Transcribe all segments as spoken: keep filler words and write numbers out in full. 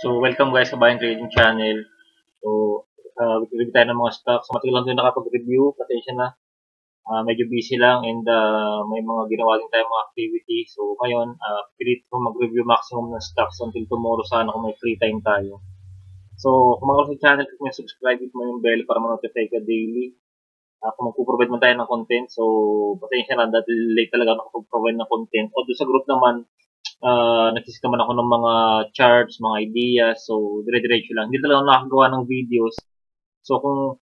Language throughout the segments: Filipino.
So, welcome guys sa Buying Trading Channel. So, uh, review tayo ng mga stocks. So, matagal lang din nakapag-review. Pasensya na. Uh, medyo busy lang and uh, may mga ginawa din tayo mga activity. So, ngayon, uh, pilit ko mag-review maximum ng stocks until tomorrow sana kung may free time tayo. So, kung mga sa channel, kung may subscribe, hit mo yung bell para ma-notify ka daily. Uh, kung magpo-provide man tayo ng content. So, pasensya na dahil late talaga nakapag-provide ng content. Although sa group naman, uh, nagsisikaman ako ng mga charts, mga ideas. So, dire-diretso lang. Hindi talaga ako nakagawa ng videos. So, kung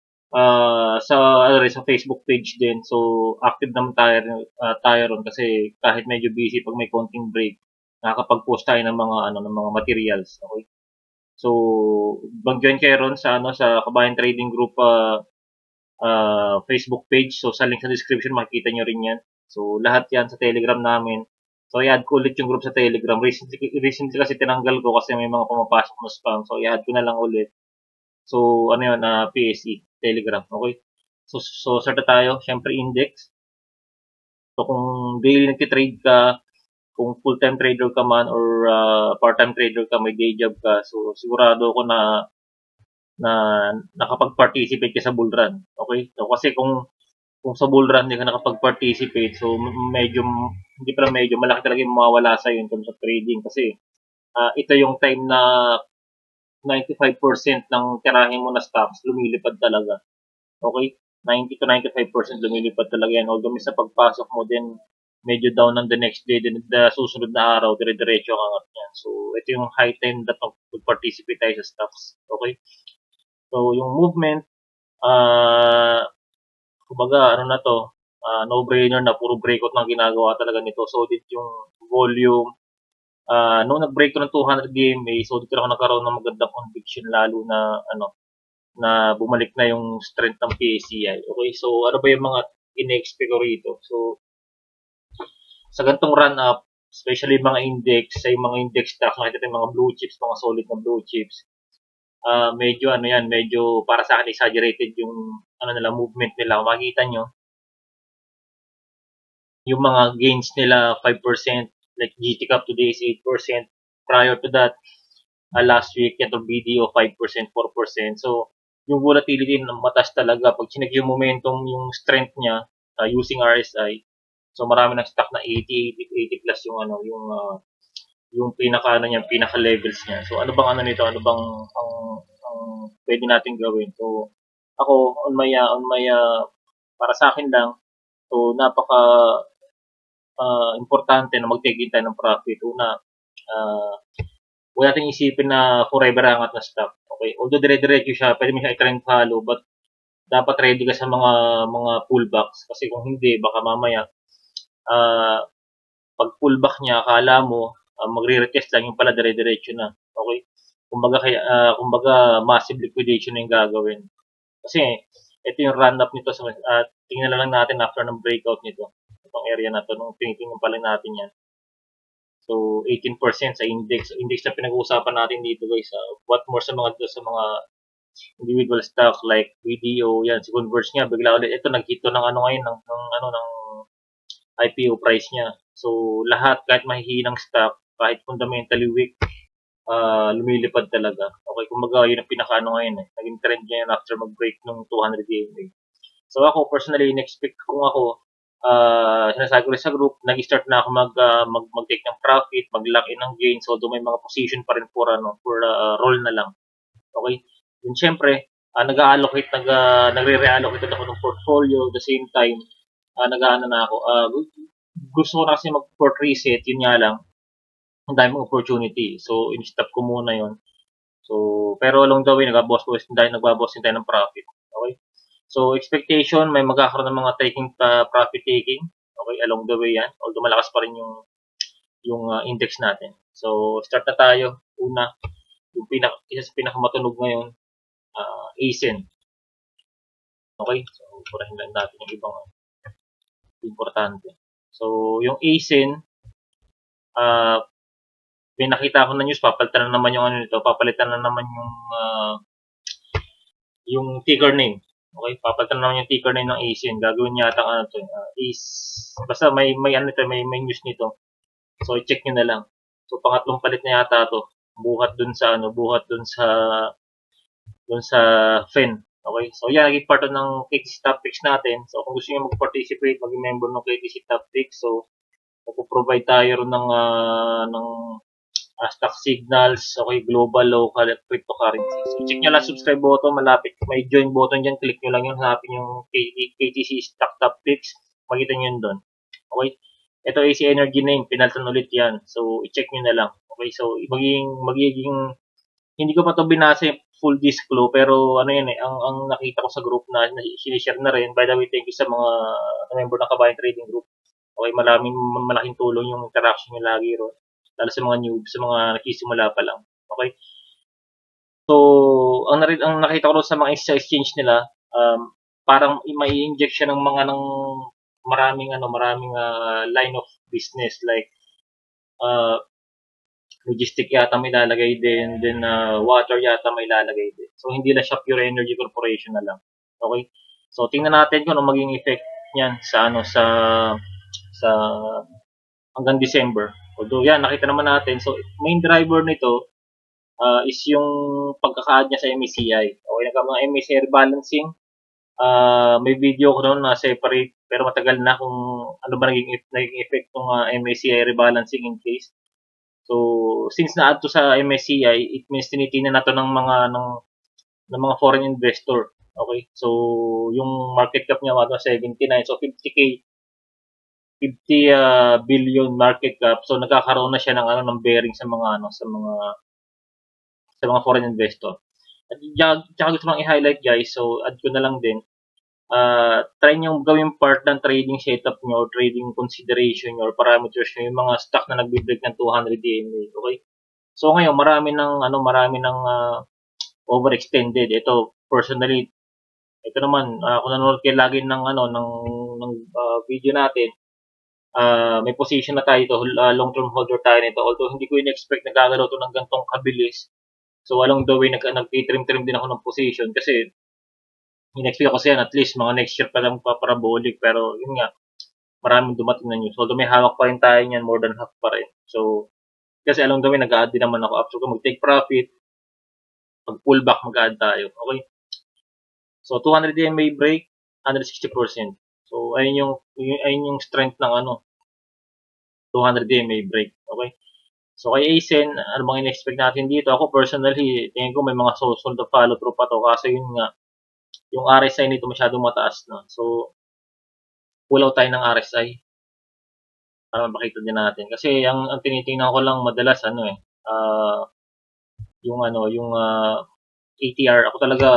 uh, sa ano rin, sa Facebook page din. So, active naman tayo, uh, tayo ron kasi kahit medyo busy pag may konting break, nakakapag-post tayo ng mga ano ng mga materials. Okay? So, mag-join kayo ron sa ano sa Kabayan Trading Group uh, uh, Facebook page. So, sa link sa description makikita nyo rin yan. So, lahat yan sa Telegram namin. So, i-add ko ulit yung group sa Telegram. Recently, recently kasi tinanggal ko kasi may mga pumapasok na spam. So, i-add ko na lang ulit. So, ano yun, uh, P S E, Telegram. Okay? So, so start na tayo. Siyempre, index. So, kung daily nagtitrade ka, kung full-time trader ka man or uh, part-time trader ka, may day job ka, so sigurado ako na na nakapag-participate ka sa bull run. Okay? So, kasi kung kung sa bull run hindi ka nakapag-participate, so medyo, hindi pa medyo, malaki talaga yung mawawala sa'yo in terms of trading kasi uh, ito yung time na ninety-five percent ng tirahin mo na stocks lumilipad talaga. Okay? ninety to ninety-five percent lumilipad talaga yan. Although sa pagpasok mo din, medyo down ng the next day, din the susunod na araw, dire-diretso ang angat yan. So, ito yung high time that mag-participate tayo sa stocks. Okay? So, yung movement, ah, uh, kumbaga, ano na to, uh, no-brainer na, puro breakout ng ginagawa talaga nito. Solid yung volume. Uh, nung nag-break to ng two hundred D M A, solid talaga nagkaroon ng magandang conviction, lalo na, ano, na bumalik na yung strength ng P S E I. Okay, so ano ba yung mga in-expect ko rito? So, sa ganitong run-up, especially mga index, sa yung mga index stocks, nakita yung mga blue chips, mga solid na blue chips, uh, medyo ano yan, medyo para sa akin exaggerated yung ano nila, movement nila. Kung makikita nyo, yung mga gains nila five percent, like G T C A P today is eight percent. Prior to that, uh, last week, ito B D O five percent, four percent. So, yung volatility ng matas talaga. Pag chinek yung momentum, yung strength niya, uh, using R S I, so marami ng stock na eighty, eighty, eighty plus yung ano, yung uh, yung pinaka ano niya, pinaka levels niya. So ano bang ano nito? Ano bang ang, ang pwede natin gawin? So ako on my uh, on my uh, para sa akin lang, so napaka uh, importante na mag-take in tayo ng profit. Una, uh, huwag natin isipin na forever angat na stock. Okay? Although dire-diretso siya, pwede mo siya i-trend follow, but dapat ready ka sa mga mga pullbacks kasi kung hindi, baka mamaya uh, pag pullback niya, akala mo uh, magre-retest lang, yung pala dire-diretso na. Okay? Kumbaga kaya uh, kumbaga massive liquidation na yung gagawin. Kasi ito yung run up nito, sa uh, tingnan na lang natin after ng breakout nito. Itong area na to, nung tinitingnan pala natin yan. So, eighteen percent sa index. Index na pinag-uusapan natin dito guys. Uh, what more sa mga sa mga individual stocks like B D O, yan, si Converge nga, bigla ulit, ito, nag-hit to ng ano ngayon, ng, ng, ano, ng I P O price niya. So, lahat, kahit mahihinang stock, kahit fundamentally weak, uh, lumilipad talaga. Okay, kumbaga, yun ang pinaka-ano ngayon eh. Naging trend niya yun after mag-break ng two hundred D M A. So, ako, personally, in-expect kung ako, uh, sinasabi ko rin sa group, nag-start na ako mag, uh, mag, mag-take ng profit, mag-lock in ng gains, although may mga position pa rin for, ano, for uh, roll na lang. Okay? Then, syempre, uh, nag-allocate, nag, uh, nagre-reallocate ako ng portfolio, the same time, uh, nag-ano na ako, uh, gusto ko na kasi mag-port reset, yun nga lang, ang daming opportunity. So, in-stop ko muna yun. So, pero along the way, nag-boss-boss din tayo, nag-boss din tayo ng profit. Okay? So, expectation, may magkakaroon ng mga taking uh, profit taking. Okay, along the way yan. Although malakas pa rin yung yung uh, index natin. So, start na tayo. Una, yung pinaka, isa sa pinakamatunog ngayon, uh, A S I N. Okay? So, purahin lang natin yung ibang importante. So, yung A S I N, uh, may nakita ko na news, papalitan na naman yung ano nito, papalitan na naman yung uh, yung ticker name. Okay, papalitan naman yung ticker name ng A S I N. Gagawin yata ang ano to, uh, is basta may may ano nito, may may news nito. So i-check niyo na lang. So pangatlong palit na yata to. buhat dun sa ano, buhat dun sa dun sa F E N. Okay? So, yan, naging part ng K T C Top Picks natin. So, kung gusto niyo mag-participate, maging member ng K T C Top Picks, so, magpo-provide tayo rin ng, uh, ng uh, stock signals, okay, global, local, at cryptocurrency. So, check nyo lang subscribe button, malapit, may join button dyan, click nyo lang yun, hanapin yung K T C Stock Top Picks, makita nyo yun doon. Okay? Ito A C Energy name, pinalitan ulit yan. So, i-check nyo na lang. Okay, so, magiging, magiging, hindi ko pa to binasa yung full disclose, pero ano yan eh, ang, ang nakita ko sa group na, na sinishare na rin. By the way, thank you sa mga member ng Kabayan Trading Group. Okay, maraming, malaking tulong yung interaction nyo lagi ron. Lalo sa mga noob, sa mga nakisimula pa lang. Okay? So, ang, narin, ang nakita ko sa mga exchange nila, um, parang may injection ng mga ng maraming ano, maraming uh, line of business like uh, logistic yata may lalagay din, then uh, water yata may lalagay din. So, hindi lang siya pure energy corporation na lang. Okay? So, tingnan natin kung ano maging effect niyan sa ano sa sa hanggang December. Although yan, nakita naman natin. So, main driver nito uh, is yung pagkaka-add niya sa M A C I. Okay, nagka mga M A C I rebalancing. Uh, may video ko noon na separate, pero matagal na kung ano ba naging, naging effect ng uh, M A C I rebalancing in case. So, since na-add to sa M A C I, it means tinitingnan na to ng mga ng, ng mga foreign investor. Okay? So, yung market cap niya mga seventy-nine. So, fifty K fifty uh, billion market cap. So, nagkakaroon na siya ng ano ng bearing sa mga ano sa mga sa mga foreign investor. At tsaka gusto lang i-highlight guys, so add ko na lang din. Uh, try nyo gawin part ng trading setup nyo or trading consideration nyo or parameters nyo yung mga stock na nagbe-break ng two hundred D M A. Okay? So ngayon, marami ng ano, marami ng uh, overextended. Ito personally, ito naman uh, kung nanonood kayo lagi ng ano ng ng uh, video natin, uh, may position na tayo ito, uh, long-term holder tayo nito. Although hindi ko in-expect na gagalaw ito ng gantong kabilis. So along the way, nag, nag-trim-trim din ako ng position kasi in-expect ko kasi yan at least mga next year pa lang pa parabolic. Pero yun nga, maraming dumating na news. Although may hawak pa rin tayo niyan, more than half pa rin. So, kasi along the way, nag-add din naman ako. After ko mag-take profit, mag-pull back, mag-add tayo. Okay? So, two hundred D M A break, one hundred sixty percent. So, ayun yung, ayun yung strength ng ano, two hundred D M A break. Okay? So, kay A S E N, ano bang in-expect natin dito? Ako personally, tingin ko may mga susunod na follow through pa to. Kasi yun nga, yung R S I nito masyadong mataas na. So, pull out tayo ng R S I. Para makita din natin. Kasi ang, ang tinitingnan ko lang madalas, ano eh, uh, yung ano, yung uh, A T R. Ako talaga,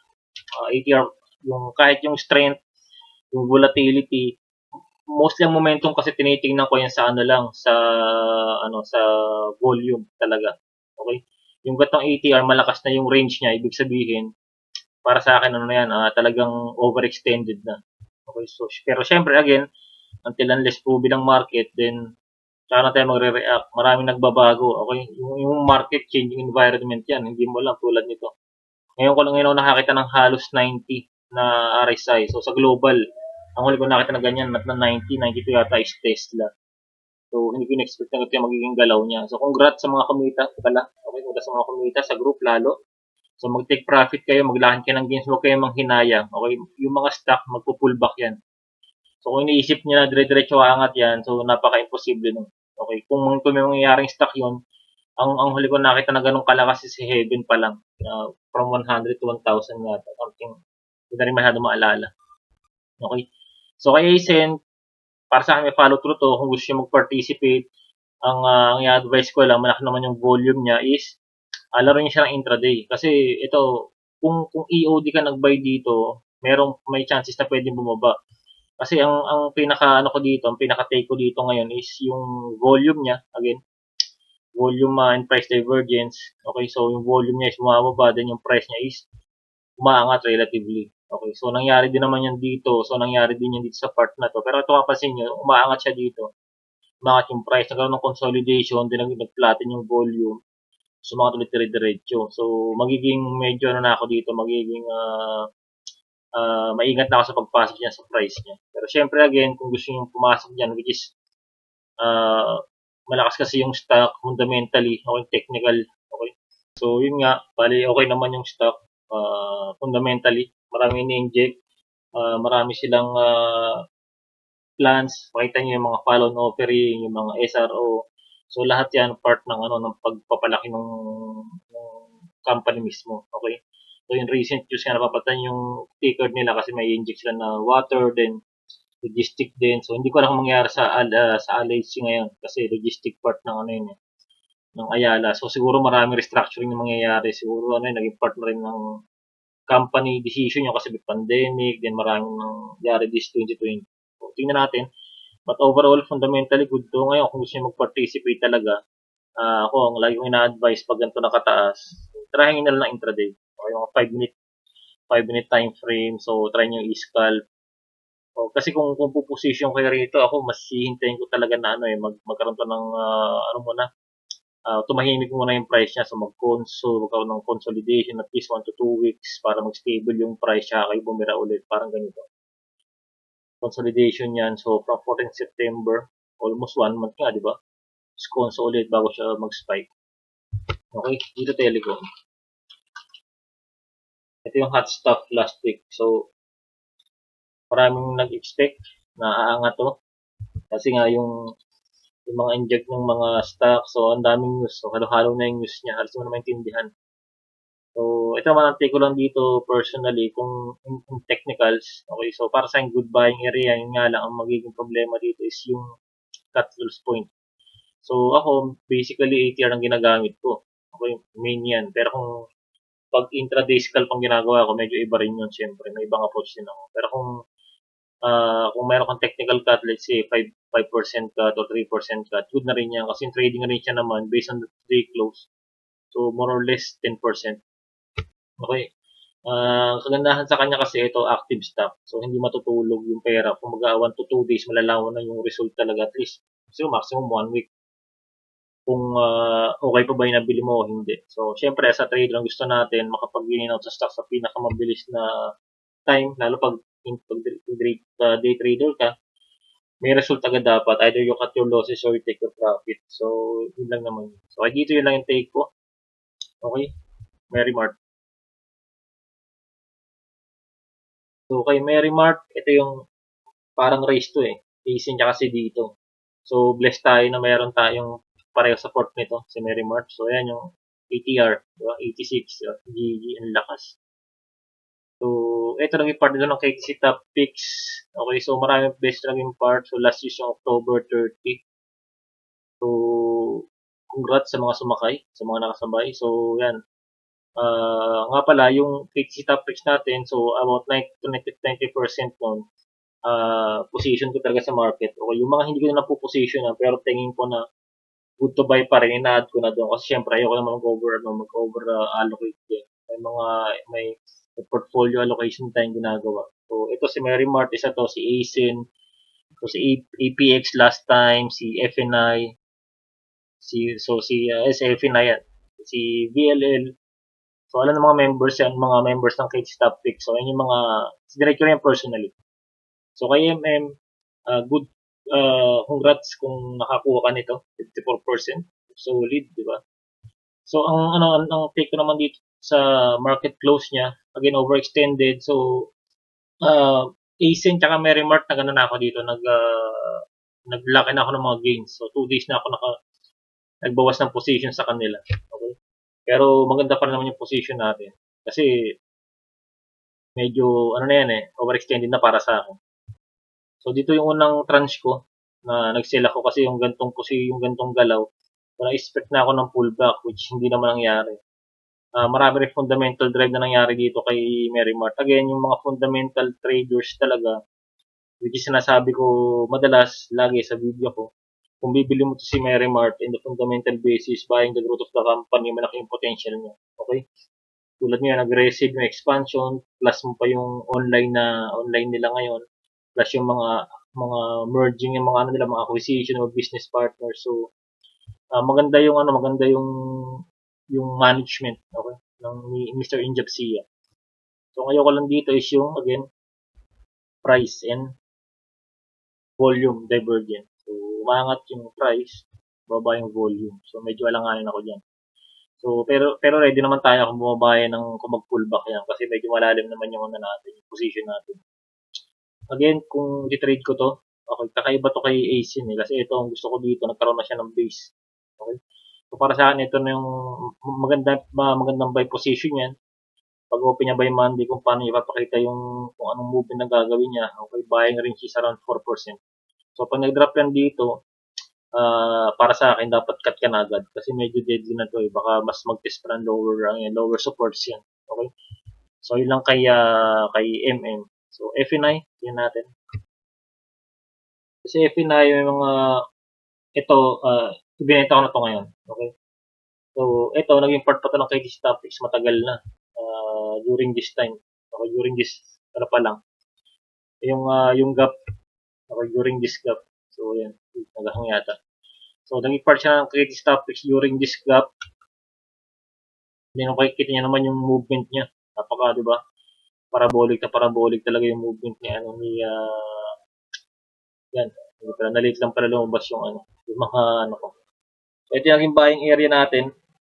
uh, A T R, yung kahit yung strength, yung volatility, mostly ang momentum kasi tinitingnan ko yan sa ano lang, sa ano sa volume talaga. Okay? Yung gatong A T R, malakas na yung range niya, ibig sabihin, para sa akin ano na yan, uh, talagang overextended na. Okay, so pero syempre again, until unless proven ang market, then saka na tayo magre-react. Maraming nagbabago. Okay, yung, yung market changing environment yan, hindi mo lang tulad nito. Ngayon ko lang ngayon nakakita ng halos ninety na R S I. So sa global, ang huli ko nakita na ganyan, na ninety, ninety-two yata is Tesla. So, hindi ko in-expect na ito yung magiging galaw niya. So, congrats sa mga kumita pala. Okay, congrats sa mga kumita sa group lalo. So, mag-take profit kayo, maglahan kayo ng gains, huwag kayo manghinayang. Okay, yung mga stock, magpo-pullback yan. So, kung iniisip niyo na dire-diretso aangat yan, so, napaka-imposible nun. Okay, kung, kung may mangyayaring stock yun, ang, ang huli ko nakita na ganun kalakas si Heaven pa lang. Uh, from one hundred to one thousand yata. Something, hindi na rin masyado maalala. Okay, so, kay A S E N, para sa akin may follow through to. Kung gusto nyo mag-participate, ang, uh, ang i-advise ko lang, malaki naman yung volume niya is, uh, laro niya siya ng intraday. Kasi ito, kung, kung E O D ka nag-buy dito, merong, may chances na pwedeng bumaba. Kasi ang, ang pinaka, ano ko dito, ang pinaka take ko dito ngayon is yung volume niya, again, volume uh, and price divergence. Okay, so yung volume niya is bumababa, then yung price niya is umaangat relatively. Okay, so nangyari din naman yan dito. So nangyari din yan dito sa part na to. Pero ito kapasin nyo, umaangat siya dito. Umaangat yung price. Nagkaroon ng consolidation, din nag-flatten yung volume. So mga tuloy dire-diretso. So magiging medyo ano na ako dito, magiging uh, uh, maingat na ako sa pagpasok niya sa price niya. Pero syempre again, kung gusto nyo pumasok dyan, which is uh, malakas kasi yung stock fundamentally, okay, technical, okay. So yun nga, bali okay naman yung stock uh, fundamentally, marami ni-inject, uh, marami silang uh, plans, makita niyo yung mga follow-on offering, yung mga S R O. So lahat 'yan part ng ano ng pagpapalaki ng, ng company mismo, okay? So yung recent news nga napapatan yung ticker nila kasi may inject sila na water, then logistic din. So hindi ko alam kung mangyayari sa uh, sa L H C ngayon kasi logistic part ng ano yun eh, ng Ayala. So siguro maraming restructuring na mangyayari. Siguro ano yun, naging part na rin ng company decision yung kasi may pandemic, then maraming nangyari this twenty twenty. So tingnan natin. But overall, fundamentally good to ngayon. Kung gusto nyo mag-participate talaga, uh, ako, ang lagi kong ina-advise pag ganito nakataas, try nyo na lang intraday. O yung five minute five minute time frame. So, try nyo i-scalp. O, kasi kung, kung puposition kayo rito, ako, mas hihintayin ko talaga na ano eh, mag, magkaroon to ng, uh, ano muna, uh, tumahimik muna yung price niya. So, mag-console, magkaroon ng consolidation at least one to two weeks para mag-stable yung price siya kayo bumira ulit. Parang ganito. Consolidation yan. So, from fourteenth September, almost one month nga, di ba? Console ulit bago siya mag-spike. Okay, dito Telecom. Ito yung hot stuff last week. So, maraming nag-expect na aangat to. Kasi nga yung, yung mga inject ng mga stock, so ang daming news. So, halo-halo na yung news niya. Halos mo na maintindihan. So, ito naman ang take ko lang dito personally kung in, in technicals. Okay, so para sa good buying area, yun nga lang, ang magiging problema dito is yung cut loss point. So, ako, basically, A T R ang ginagamit ko. Okay, main yan. Pero kung pag intraday scalp ang ginagawa ko, medyo iba rin yun, siyempre. May ibang approach din ako. Pero kung uh, kung mayroon kang technical cut, let's say five percent cut or three percent cut, good na rin yan. Kasi trading na rin siya naman based on the day close. So, more or less ten percent. Okay. Uh, kagandahan sa kanya kasi ito, active stock. So, hindi matutulog yung pera. Kung mag one to two days, malalaman na yung result talaga at least. So, maximum one week. Kung uh, okay pa ba yung nabili mo o hindi. So, syempre, as a trader, ang gusto natin, makapag-in out sa stock sa pinakamabilis na time, lalo pag, pag uh, day trader ka, may result agad dapat. Either you cut your losses or you take your profit. So, yun lang naman. So, dito yun lang yung take ko. Okay? Mary Mart. So, kay Mary Mart, ito yung parang race to eh. Isin niya kasi dito. So, blessed tayo na mayroon tayong pareho support nito, si Mary Mart. So, ayan yung A T R, diba? eighty-six, diba? G G, ang lakas. So, ito lang yung part nito ng K T C Top Picks. Okay, so marami best lang yung part. So, last is yung October thirtieth. So, congrats sa mga sumakay, sa mga nakasabay. So, yan. Uh, nga pala, yung K T C Top Picks natin, so about ninety to ninety percent nun, uh, position ko talaga sa market. Okay, yung mga hindi ko na napuposition na, pero tingin ko na good to buy pa rin, ina-add ko na doon. Kasi syempre, ayoko naman mag-over, ano, mag-over uh, allocate din. May mga, may, may portfolio allocation tayong ginagawa. So, ito si Mary Mart, isa to, si A S I N, so si A P X last time, si F N I, si, so si uh, S F N I, si V L L. So, alam ng mga members yan, mga members ng K T C Top Pick. So, yan yung mga, sinirate ko yan personally. So, kay M M, uh, good, uh, congrats kung nakakuha ka nito, fifty-four percent. Solid, di ba? So, ang, ano, ang, ang take ko naman dito sa market close niya, again, overextended. So, uh, A S I N tsaka Mary Mart, nag, ano na ako dito, nag, uh, naglaki na ako ng mga gains. So, two days na ako naka, nagbawas ng position sa kanila. Okay? Pero maganda pa naman yung position natin. Kasi medyo ano na yan eh, overextended na para sa akin. So dito yung unang tranche ko na nag-sell ako kasi yung gantong kasi yung gantong galaw. So na-expect na ako ng pullback which hindi naman nangyari. Uh, marami rin fundamental drive na nangyari dito kay Mary Mart. Again, yung mga fundamental traders talaga, which is sinasabi ko madalas lagi sa video ko, kung bibili mo to si Mary Mart in the fundamental basis, buying the growth of the company, malaki yung potential niya. Okay? Tulad niya, aggressive yung expansion, plus mo pa yung online na online nila ngayon, plus yung mga mga merging yung mga ano nila, mga acquisition of business partners. So, uh, maganda yung ano, maganda yung yung management, okay, ng ni Mister Injapsia. So, ngayon ko lang dito is yung, again, price and volume divergence. So, umangat yung price. baba yung volume. So, medyo alanganin ako dyan. So, pero pero ready naman tayo kung bumaba yan ng kung mag-pullback yan kasi medyo malalim naman yung ano natin, yung position natin. Again, kung i-trade ko to, okay, kakaiba to kay Ace yun eh, kasi ito ang gusto ko dito, nagkaroon na siya ng base. Okay? So, para sa akin, ito na yung maganda, magandang buy position yan. Pag open niya by Monday, kung paano ipapakita yung kung anong movement na gagawin niya, okay, buying range is around four percent. So, pag nag-drop yan dito, uh, para sa akin, dapat cut ka na agad kasi medyo deadly na to eh. Baka mas mag-test pa ng lower, uh, lower supports yan. Okay? So, yun lang kay, uh, kay M M. So, F N I, yun natin. Kasi F N I, yung mga, ito, uh, ibinenta ko na to ngayon. Okay? So, ito, naging part pa to ng K T C Topics matagal na. Uh, during this time. Okay, during this, ano pa lang. Yung, uh, yung gap, okay, during this gap. So, yan, nagahang yata. So, naging part siya ng K T C Topics during this gap. Hindi nung makikita niya naman yung movement niya. Napaka, di ba? Parabolic na parabolic talaga yung movement niya. Ano, ni, uh, yan. Nalit lang pala lumabas yung, ano, yung mga, ano ko. So, ito yung naging buying area natin.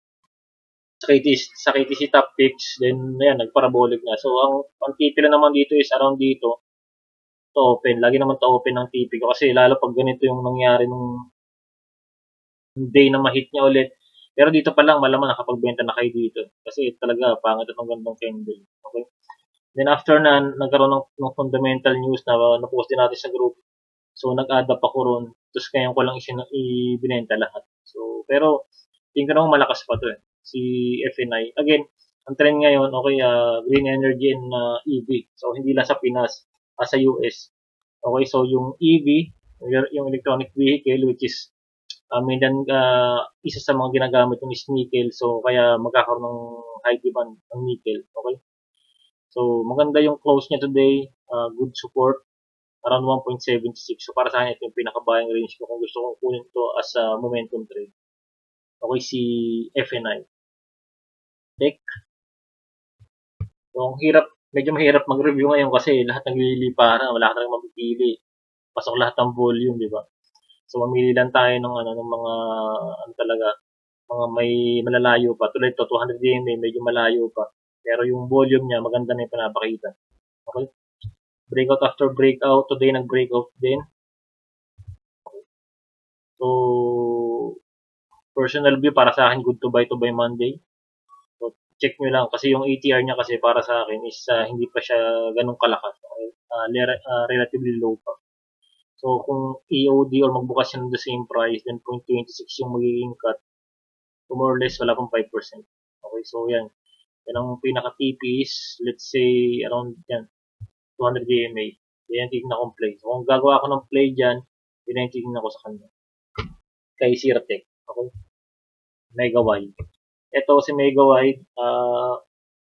Sa K T C, sa K T C Top Picks, then, yan, nagparabolic na. So, ang, ang T P lang naman dito is around dito. To open. Lagi naman to open ng T P ko. Kasi, lalo pag ganito yung nangyari nung day na ma-hit niya ulit. Pero dito pa lang, malaman nakapagbenta na kayo dito. Kasi talaga, pangit itong gandong candle. Okay? Then after na, nagkaroon ng, ng fundamental news na uh, napost din natin sa group. So, nag-add up ako ron. Tapos ngayon ko lang ibinenta lahat. So, pero, tingin ko naman malakas pa to eh. Si F N I. Again, ang trend ngayon, okay, uh, green energy and uh, E V. So, hindi lang sa Pinas, uh, sa U S. Okay, so yung E V, yung electronic vehicle, which is I mean, then, uh, isa sa mga ginagamit yung is nickel. So, kaya magkakaroon ng high demand ng nickel. Okay? So, maganda yung close niya today. Uh, good support. Around one point seven six. So, para sa akin, ito yung pinaka-buying range ko kung gusto kong kunin ito as a momentum trade. Okay, si F N I. Tech. So, ang hirap, medyo mahirap mag-review ngayon kasi lahat naglilipa na. Wala ka talagang mapipili. Pasok lahat ng volume, di ba? So, mamili lang tayo ng, ano, ng mga, ano talaga, mga may malalayo pa. Tulad ito, two hundred D M A, medyo malayo pa. Pero yung volume niya, maganda na yung pinapakita. Okay? Breakout after breakout. Today, nag-breakout din. Okay. So, personal view, para sa akin, good to buy to buy Monday. So, check nyo lang. Kasi yung A T R niya kasi para sa akin is uh, hindi pa siya ganun kalakas. Okay? Uh, uh, relatively low pa. So, kung E O D or magbukas siya ng the same price, then zero point two six yung magiging cut. So, more or less, wala pang five percent. Okay, so yan. Yan ang pinaka-T P is, let's say, around yan, two hundred D M A. Yan yung tignan kong play. So, kung gagawa ako ng play dyan, yan yung tignan ko sa kanya. Kay Sirtec. Okay? Mega wide. Ito si Mega wide, uh,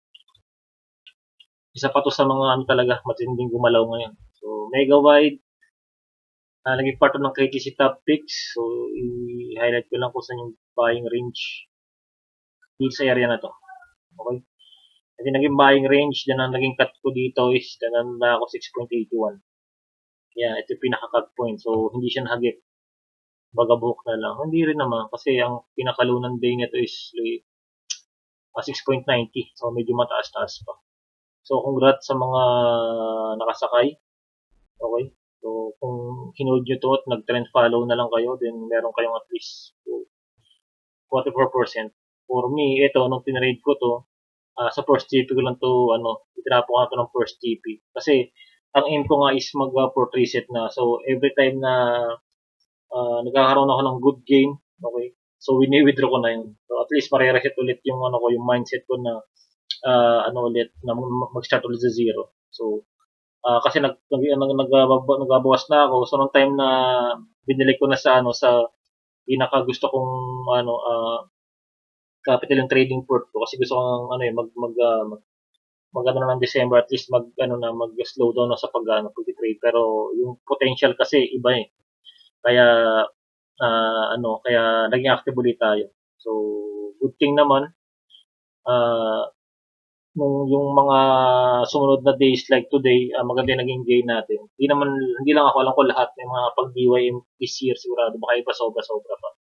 isa pa to sa mga ano talaga, matinding gumalaw ngayon. So, Mega wide, Uh, naging part ng K T C Top Picks. So, i-highlight ko lang kung saan yung buying range dito sa area na to. Okay? Kasi naging buying range, dyan ang naging cut ko dito is, dyan na ako six point eight one. Yan, ito yung pinaka-cut point. So, hindi siya nahagip. Bagabok na lang. Hindi rin naman, kasi ang pinakalunan day nito is uh, six point nine zero. So, medyo mataas-taas pa. So, congrats sa mga nakasakay. Okay? So, kung hinood nyo to at nag-trend follow na lang kayo, then meron kayong at least forty-four percent. For me, ito, nung tinrade ko to, uh, sa first T P ko lang to, ano, itinapo ko na to ng first T P. Kasi, ang aim ko nga is mag-port uh, reset na. So, every time na uh, nagkakaroon ako ng good gain, okay, so wini-withdraw ko na yun. So, at least marireset ulit yung, ano ko, yung mindset ko na, uh, ano ulit, na mag-start ulit sa zero. So, Uh, kasi nag, nag, nag, nag, nagbabawas na ako. So, nung time na binili ko na sa, ano, sa pinaka gusto kong, ano, uh, capital yung trading port ko. Kasi gusto kong, ano, eh, mag, mag, uh, mag, mag, ano na ng December, at least mag, ano na, mag-slow down na sa pag, ano, pag-trade. Pero, yung potential kasi, iba eh. Kaya, uh, ano, kaya, naging active ulit tayo. So, good thing naman, uh, nung yung mga sumunod na days like today, uh, maganda yung naging gain natin. Hindi naman, hindi lang ako, alam ko lahat ng mga pag-D Y M this year sigurado, baka iba sobra-sobra pa.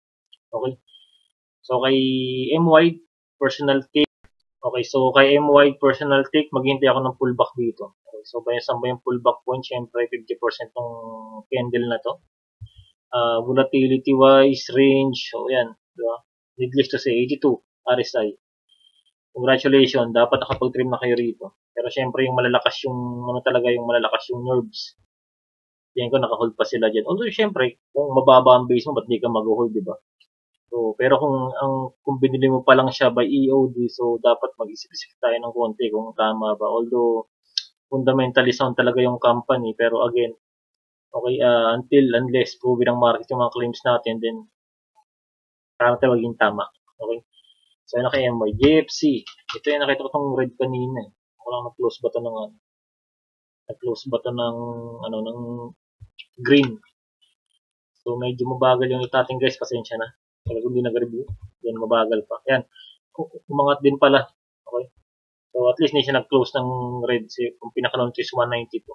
Okay? So, kay M Y, personal take. Okay, so kay M Y, personal take, maghintay ako ng pullback dito. Okay, so, ba saan ba yung pullback point? Siyempre, fifty percent tong candle na to. Uh, volatility-wise, range, so yan. Diba? Needless to say, eighty-two, R S I. Congratulations, dapat nakapag-trim na kayo rito. Pero syempre, yung malalakas yung, ano talaga, yung malalakas yung nerves. Tingin ko naka-hold pa sila dyan. Although, syempre, kung mababa ang base mo, ba't di ka mag-hold, di ba? So, pero kung ang kung binili mo pa lang siya by E O D, so dapat mag-isip-isip tayo ng konti kung tama ba. Although, fundamentally sound talaga yung company, pero again, okay, uh, until, unless proven ng market yung mga claims natin, then, parang tayo maging tama. Okay? So, ano kay M Y? J F C. Ito yung nakita ko itong red kanina. Eh. Ako lang na-close ba ito ng, ano? Na-close ba ito ng, ano, ng green. So, medyo mabagal yung itating guys. Pasensya na. Talaga hindi nag-review. Yan, mabagal pa. Yan. Umangat din pala. Okay. So, at least hindi siya nag-close ng red. So, kung pinaka-launch is one ninety-two.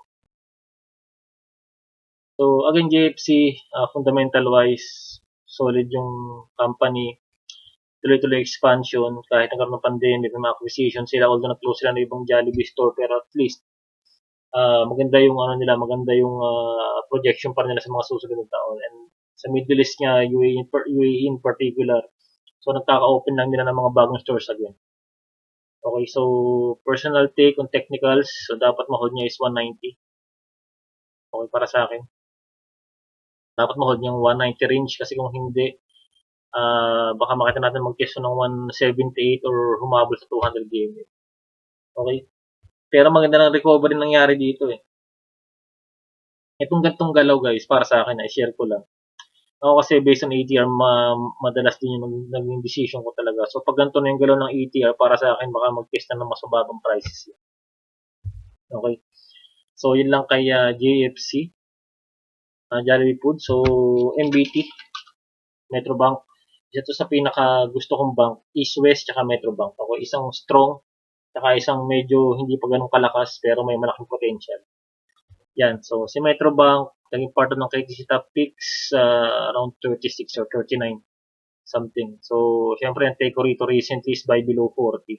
So, again, J F C, uh, fundamental-wise, solid yung company. Tuloy-tuloy expansion. Kahit nagkaroon ng pandemic, ng mga acquisition sila. Although nag-close sila ng ibang Jollibee store. Pero at least, uh, maganda yung ano nila, maganda yung uh, projection pa nila sa mga susunod na taon. And sa Middle East nga, U A E in, U A E in particular, so nagkaka-open lang nila ng mga bagong stores again. Okay, so personal take on technicals, so dapat ma-hold niya is one ninety. Okay, para sa akin. Dapat ma-hold niya yung one ninety range kasi kung hindi, uh, baka makita natin mag-keso ng one seventy-eight or humabol sa two hundred D M A. Okay? Pero maganda ng recovery nangyari dito eh. Itong gantong galaw guys, para sa akin, i-share ko lang. Ako kasi based on A T R, ma madalas din yung naging decision ko talaga. So pag ganito na yung galaw ng A T R, para sa akin, baka mag-test na ng mas mababang prices. Okay? So yun lang kay uh, J F C, uh, Jollibee Food. So M B T, Metrobank. Isa to sa pinaka gusto kong bank, East West tsaka Metrobank. Okay, isang strong, tsaka isang medyo hindi pa ganun kalakas, pero may malaking potential. Yan, so si Metrobank, naging part ng K T C Top Picks uh, around thirty-six or thirty-nine something. So, syempre, ang take ko rito recently is by below forty.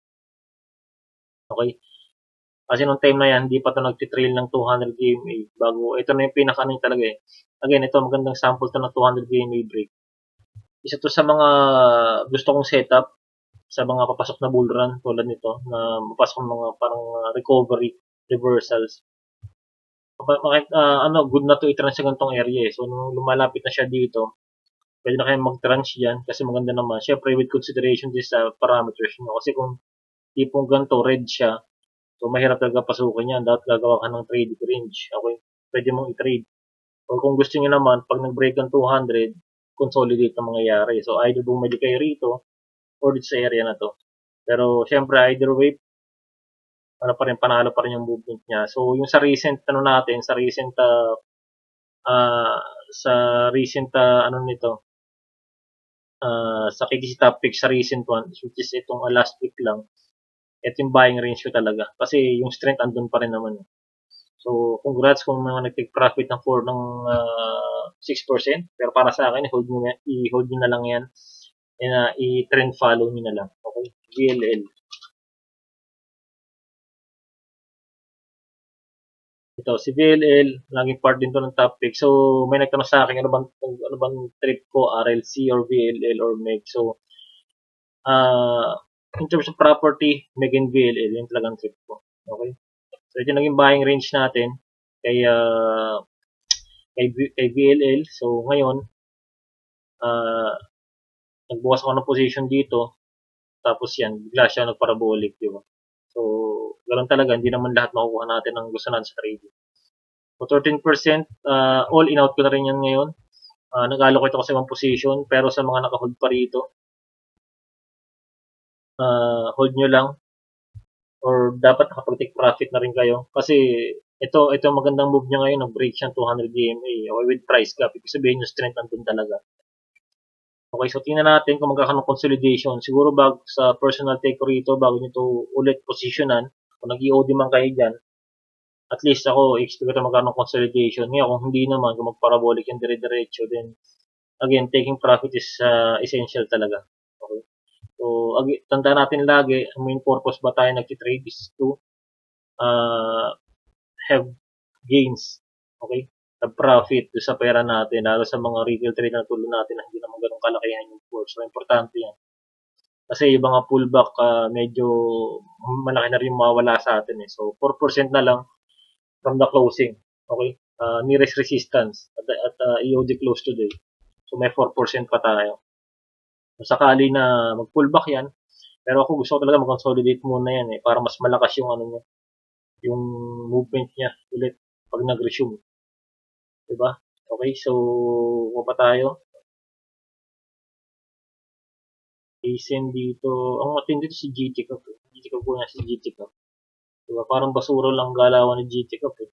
Okay? Kasi nung time na yan, hindi pa ito nagtitrail ng two hundred G M A. Bago, ito na yung pinaka-ano talaga eh. Again, ito, magandang sample to ng two hundred G M A break. Isa to sa mga gusto kong setup sa mga papasok na bull run tulad nito, na mapasok ng mga parang uh, recovery, reversals. Bakit, uh, ano, good na to i-trans sa ganitong area eh. So, nung lumalapit na siya dito, pwede na kayo mag-trans dyan kasi maganda naman. Siyempre, with consideration din sa parameters nyo. Kasi kung tipong ganito, red siya, so mahirap talaga pasukin yan. Dapat gagawa ka ng trade range. Okay? Pwede mong i-trade. Or kung gusto nyo naman, pag nag-break ng two hundred, consolidate ang mangyayari. So, either bumili kayo rito or dito sa area na to. Pero, siyempre, either way, ano pa rin, panalo pa rin yung movement niya. So, yung sa recent, ano natin, sa recent, uh, uh, sa recent, uh, ano nito, uh, sa K T C Top Picks, sa recent one, which is itong uh, last week lang, ito yung buying range ko talaga. Kasi yung strength andun pa rin naman. So, congrats kung mga nag-take profit ng four ng uh, six percent. Pero para sa akin, i-hold nyo, i-hold nyo na lang yan. And uh, i-trend follow nyo na lang. Okay? V L L. Ito, si V L L, laging part din to ng top pick. So, may nagtanong sa akin, ano bang, ano bang trip ko, R L C or V L L or M E G. So, uh, in terms of property, M E G and V L L, yung talagang trip ko. Okay? So, ito naging buying range natin kay, uh, kay, kay V L L. So, ngayon, uh, nagbukas ako ng position dito. Tapos yan, bigla siya nagparabolic, di ba? So, ganoon talaga, hindi naman lahat makukuha natin ng gusto natin sa trading. So, thirteen percent, uh, all in out ko na rin yan ngayon. Uh, nag-allocate ako sa ibang position, pero sa mga naka-hold pa rito, uh, hold nyo lang. Or dapat nakapag-take profit na rin kayo. Kasi, ito, ito magandang move niya ngayon, nag-break siya two hundred D M A. Okay, with price gap. Ibig sabihin yung strength andun talaga. Okay, so tingnan natin kung magkakaroon ng consolidation. Siguro bago sa personal take ko rito, bago nyo ito ulit positionan, kung nag-E O D man kayo dyan, at least ako, expect ko magkakaroon ng consolidation. Ngayon, kung hindi naman, kung magparabolic yung dire-diretso, then again, taking profit is uh, essential talaga. Okay? So, again, tanda natin lagi, ang main purpose ba tayo nag-trade is to uh, have gains. Okay? Have profit sa pera natin, lalo sa mga retail trade na tulad natin na hindi naman ganun kalakihan yung force. So, importante yan. Kasi yung mga pullback, uh, medyo malaki na rin mawawala sa atin. Eh. So, four percent na lang from the closing. Okay? Uh, nearest resistance at, at uh, E O D close today. So, may four percent pa tayo. So, sakali na mag-pullback yan, pero ako gusto ko talaga mag-consolidate muna yan eh, para mas malakas yung ano niya, yung movement niya ulit pag nag-resume. Diba? Okay, so, kung pa tayo, Asen dito, ang matindi dito si G T Cup. G T Cup po na si G T Cup. Diba? Parang basura lang galawan ni G T Cup eh.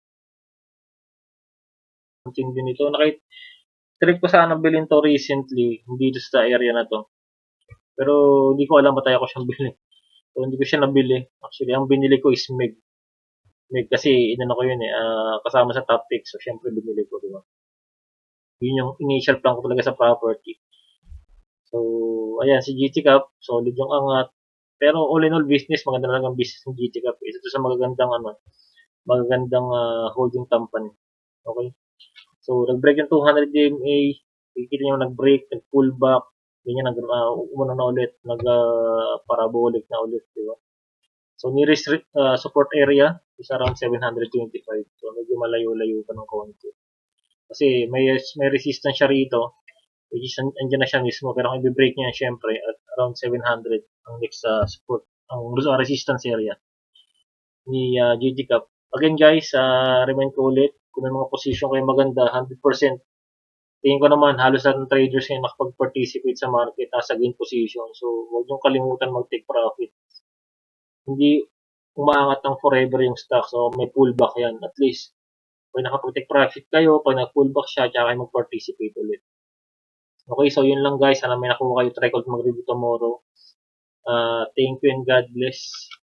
Ang tindi nito. Nakit, trip ko sana bilhin to recently, hindi dito sa area na to. Pero hindi ko alam matay ako siyang bilhin. So hindi ko siya nabili. Actually, ang binili ko is Meg. Meg kasi inano ko yun eh, uh, kasama sa top pick. So syempre binili ko, diba? Yun yung initial plan ko talaga sa property. So, ayan, si G T Cup, solid yung angat. Pero all in all business, maganda lang ang business ng G T Cup. Isa to sa magagandang ano, magagandang uh, holding company. Okay? So, nag-break yung two hundred D M A. Kikita nyo nag-break, nag-pull back. Ganyan, nag, uh, umano na ulit, nag-parabolic uh, na ulit, di ba? So, nearest uh, support area is around seven hundred twenty-five. So, medyo malayo-layo pa ng konti. Kasi may, may resistance siya rito, which is andyan na siya mismo. Pero kung i-break niya, syempre, at around seven hundred ang next uh, support, ang uh, resistance area ni uh, G T Cup. Again guys, uh, remind ko ulit, kung may mga position kayo maganda, one hundred percent. Tingin ko naman, halos lahat ng traders ngayon nakapag-participate sa market, nasa gain position. So, huwag niyong kalimutan mag-take profit. Hindi umaangat ng forever yung stock. So, may pullback yan. At least, pag nakapag-take profit kayo, pag nag-pullback siya, tsaka kayo mag-participate ulit. Okay, so yun lang guys. Sana may nakuha kayo. Try ko mag-review tomorrow. Uh, thank you and God bless.